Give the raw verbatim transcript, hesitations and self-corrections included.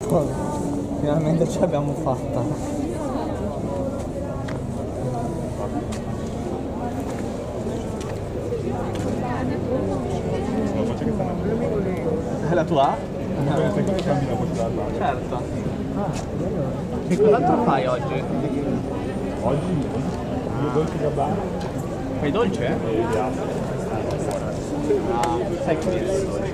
Finalmente ce l'abbiamo fatta. È la tua? Certo. Che cos'altro fai oggi? Oggi? Due dolci gabbana. Fai dolce? E gli altri. Ah, sai che